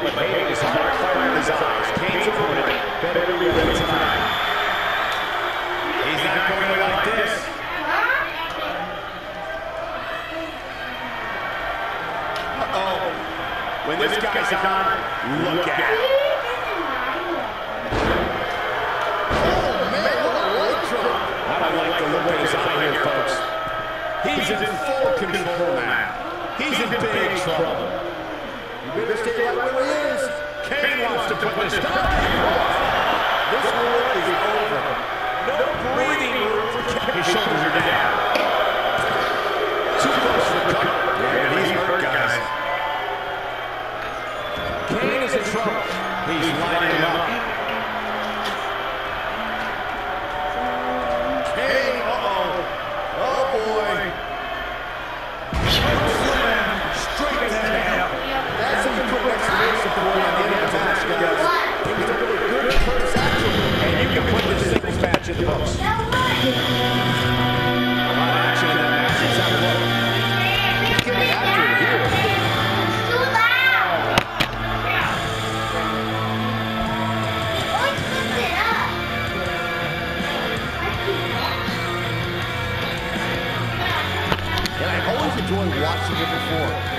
but hate is hard fire in his eyes. Kane's opponent better be ready tonight. He's not going like this. Uh-oh. When this guy's on, look at it. Oh, man, what a leg drop. I don't like the look in his eye here, folks. He's in full control now. He's in big trouble. You better stay right where he is. Kane wants to put this down. This war is over. No breathing room for Kane. His shoulders are down. Too close for cover. Yeah, he's hurt, guys. Kane is in trouble. He's lining him up. Kane, uh-oh. Oh, boy. Straight down. That's how you put exclamation support on the end of the match, guys. He was a really good first action. And you can put this singles match in the books. A lot of action in that match. Let's have a look. He's getting after it here. And I always enjoy watching it before.